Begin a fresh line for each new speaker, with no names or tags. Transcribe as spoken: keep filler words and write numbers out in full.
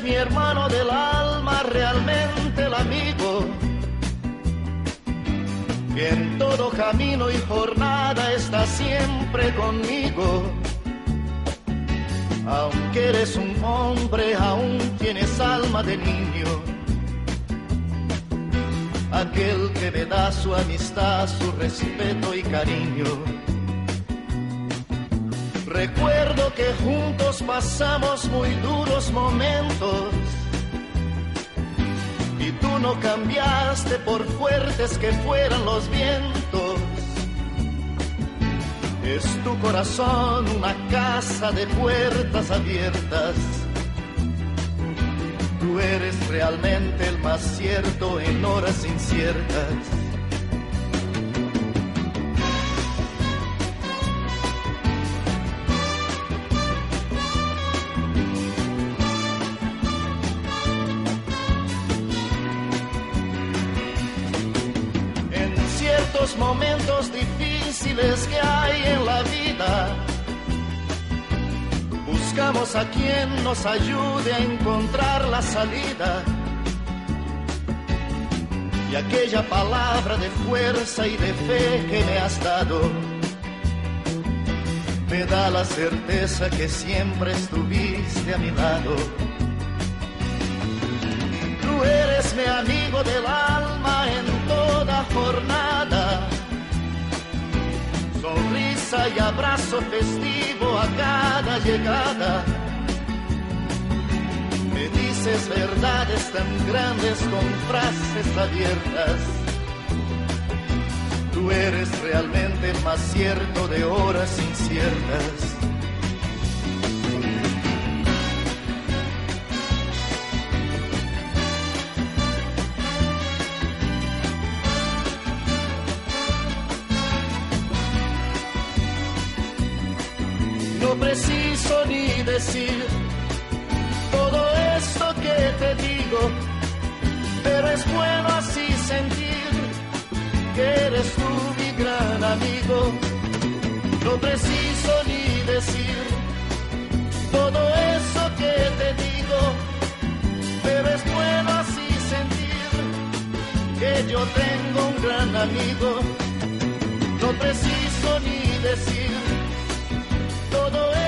eres mi hermano del alma, realmente el amigo, que en todo camino y jornada está siempre conmigo. Aunque eres un hombre, aún tienes alma de niño, aquel que me da su amistad, su respeto y cariño. Recuerdo que juntos pasamos muy duros momentos y tú no cambiaste por fuertes que fueran los vientos. Es tu corazón una casa de puertas abiertas. Tú eres realmente el más cierto en horas inciertas. En ciertos momentos difíciles que hay en la vida, buscamos a quien nos ayude a encontrar la salida. Y aquella palabra de fuerza y de fe que me has dado me da la certeza que siempre estuviste a mi lado. Tú eres mi amigo del alma en toda jornada, sonrisa y abrazo festivo a cada llegada. Me dices verdades tan grandes con frases abiertas. Tú eres realmente el más cierto de horas inciertas. No preciso ni decir todo esto que te digo, pero es bueno así sentir que eres tú mi gran amigo. No preciso ni decir todo eso que te digo, pero es bueno así sentir que yo tengo un gran amigo. No preciso ni decir todo eso